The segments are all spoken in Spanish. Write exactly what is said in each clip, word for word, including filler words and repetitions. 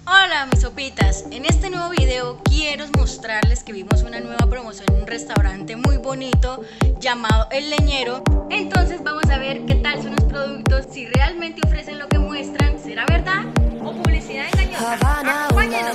Hola mis sopitas, en este nuevo video quiero mostrarles que vimos una nueva promoción en un restaurante muy bonito llamado El Leñero. Entonces vamos a ver qué tal son los productos, si realmente ofrecen lo que muestran, ¿será verdad o publicidad engañosa? Acompáñenos.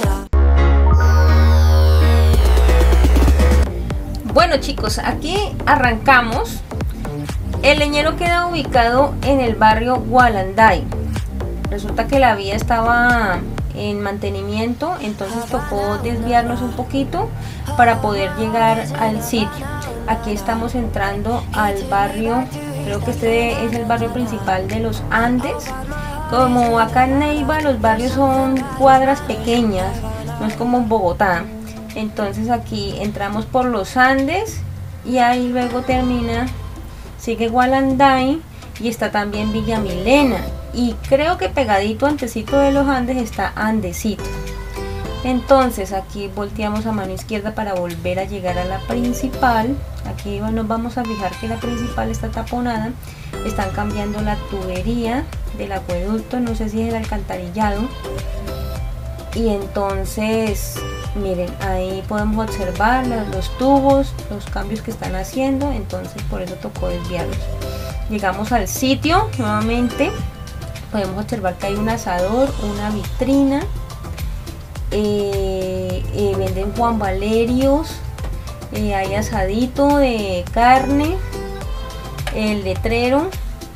Bueno chicos, aquí arrancamos. El Leñero queda ubicado en el barrio Gualanday. Resulta que la vía estaba en mantenimiento, entonces tocó desviarnos un poquito para poder llegar al sitio. Aquí estamos entrando al barrio, creo que este es el barrio principal de los Andes. Como acá en Neiva los barrios son cuadras pequeñas, no es como en Bogotá. Entonces aquí entramos por los Andes y ahí luego termina, sigue Gualanday y está también Villa Milena. Y creo que pegadito antecito de los Andes está Andesito. Entonces aquí volteamos a mano izquierda para volver a llegar a la principal. Aquí nos vamos a fijar que la principal está taponada. Están cambiando la tubería del acueducto, no sé si es el alcantarillado. Y entonces miren, ahí podemos observar los, los tubos, los cambios que están haciendo. Entonces por eso tocó desviarlos. Llegamos al sitio nuevamente. Podemos observar que hay un asador, una vitrina, eh, eh, venden Juan Valerios, eh, hay asadito de carne, el letrero,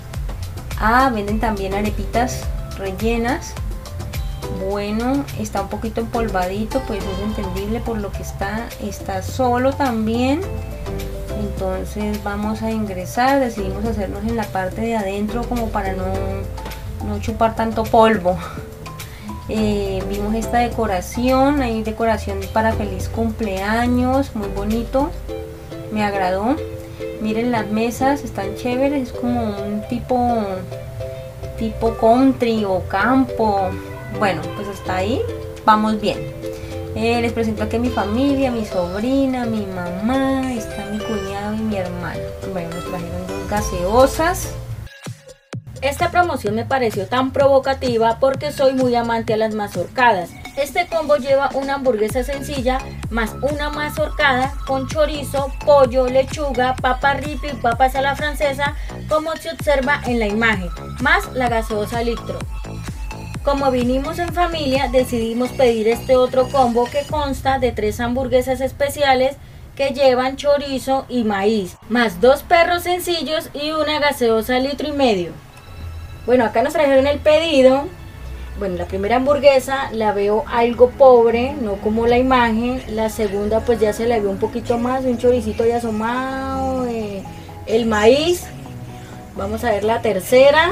ah, venden también arepitas rellenas. Bueno, está un poquito empolvadito, pues es entendible por lo que está, está solo también. Entonces vamos a ingresar, decidimos hacernos en la parte de adentro como para no... no chupar tanto polvo. Eh, vimos esta decoración, hay decoración para feliz cumpleaños, muy bonito, me agradó. Miren las mesas, están chéveres, es como un tipo tipo country o campo. Bueno, pues hasta ahí vamos bien. Eh, les presento aquí a mi familia, mi sobrina, mi mamá, está mi cuñado y mi hermano. Bueno, nos trajeron dos gaseosas. Esta promoción me pareció tan provocativa porque soy muy amante a las mazorcadas. Este combo lleva una hamburguesa sencilla más una mazorcada con chorizo, pollo, lechuga, papa ripio y papas a la francesa, como se observa en la imagen, más la gaseosa litro. Como vinimos en familia, decidimos pedir este otro combo que consta de tres hamburguesas especiales que llevan chorizo y maíz, más dos perros sencillos y una gaseosa litro y medio. Bueno, acá nos trajeron el pedido. Bueno, la primera hamburguesa la veo algo pobre, no como la imagen. La segunda pues ya se le vio un poquito más, un choricito ya asomado, eh, el maíz. Vamos a ver la tercera.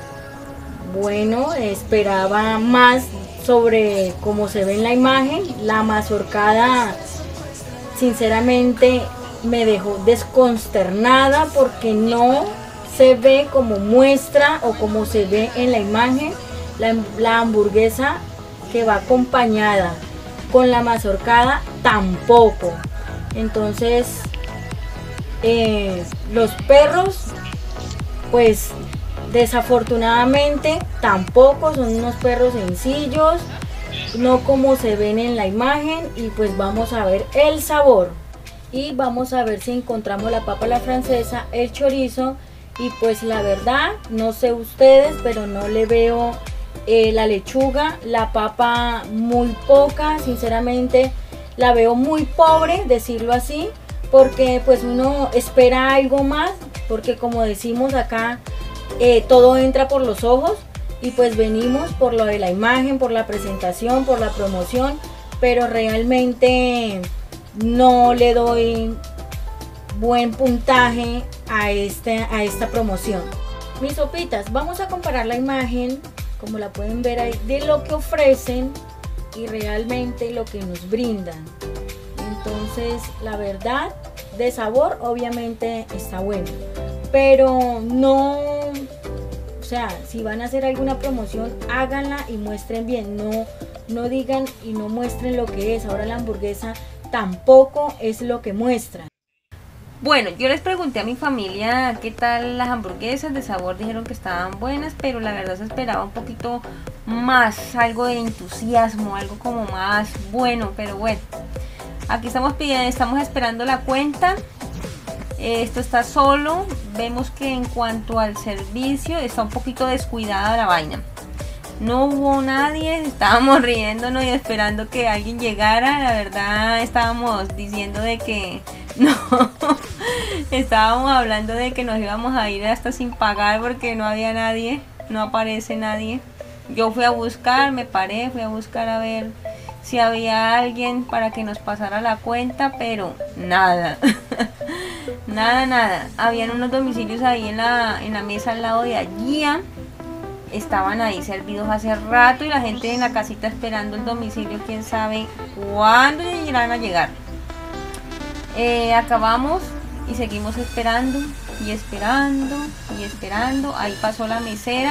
Bueno, esperaba más sobre cómo se ve en la imagen. La mazorcada sinceramente me dejó desconsternada porque no se ve como muestra o como se ve en la imagen la, la hamburguesa que va acompañada con la mazorcada tampoco. Entonces eh, los perros pues desafortunadamente tampoco, son unos perros sencillos, no como se ven en la imagen. Y pues vamos a ver el sabor y vamos a ver si encontramos la papa a la francesa, el chorizo. Y pues la verdad, no sé ustedes, pero no le veo eh, la lechuga, la papa muy poca, sinceramente la veo muy pobre, decirlo así, porque pues uno espera algo más, porque como decimos acá, eh, todo entra por los ojos y pues venimos por lo de la imagen, por la presentación, por la promoción, pero realmente no le doy buen puntaje a, este, a esta promoción. Mis sopitas, vamos a comparar la imagen, como la pueden ver ahí, de lo que ofrecen y realmente lo que nos brindan. Entonces la verdad, de sabor obviamente está bueno, pero no, o sea, si van a hacer alguna promoción, háganla y muestren bien, no, no digan y no muestren lo que es. Ahora la hamburguesa tampoco es lo que muestran. Bueno, yo les pregunté a mi familia qué tal las hamburguesas de sabor, dijeron que estaban buenas, pero la verdad se esperaba un poquito más, algo de entusiasmo, algo como más bueno, pero bueno, aquí estamos pidiendo, estamos esperando la cuenta. Esto está solo, vemos que en cuanto al servicio está un poquito descuidada la vaina. No hubo nadie, estábamos riéndonos y esperando que alguien llegara. La verdad estábamos diciendo de que no, estábamos hablando de que nos íbamos a ir hasta sin pagar porque no había nadie, no aparece nadie. Yo fui a buscar, me paré, fui a buscar a ver si había alguien para que nos pasara la cuenta, pero nada. Nada, nada. Habían unos domicilios ahí en la, en la mesa al lado de allí. Estaban ahí servidos hace rato y la gente en la casita esperando el domicilio, quién sabe cuándo irán a llegar. Eh, acabamos y seguimos esperando y esperando y esperando. Ahí pasó la mesera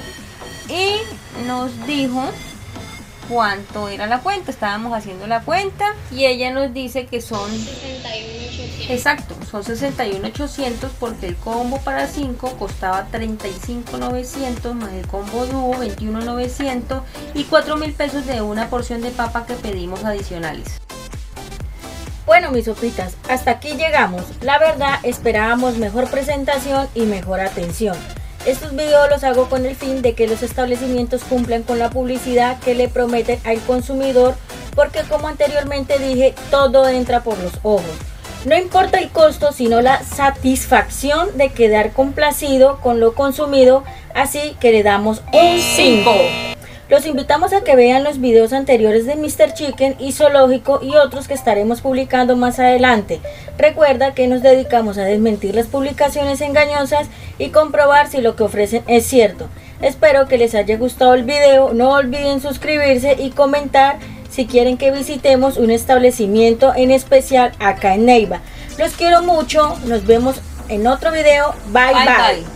y nos dijo cuánto era la cuenta. Estábamos haciendo la cuenta y ella nos dice que son sesenta y uno mil ochocientos. exacto, son sesenta y uno mil ochocientos porque el combo para cinco costaba treinta y cinco mil novecientos más el combo dúo veintiuno mil novecientos y cuatro mil pesos de una porción de papa que pedimos adicionales. Bueno, mis sopitas, hasta aquí llegamos. La verdad, esperábamos mejor presentación y mejor atención. Estos videos los hago con el fin de que los establecimientos cumplan con la publicidad que le prometen al consumidor, porque como anteriormente dije, todo entra por los ojos. No importa el costo, sino la satisfacción de quedar complacido con lo consumido, así que le damos un cinco. Los invitamos a que vean los videos anteriores de míster Chicken y Zoológico y otros que estaremos publicando más adelante. Recuerda que nos dedicamos a desmentir las publicaciones engañosas y comprobar si lo que ofrecen es cierto. Espero que les haya gustado el video, no olviden suscribirse y comentar si quieren que visitemos un establecimiento en especial acá en Neiva. Los quiero mucho, nos vemos en otro video, bye bye. bye. bye.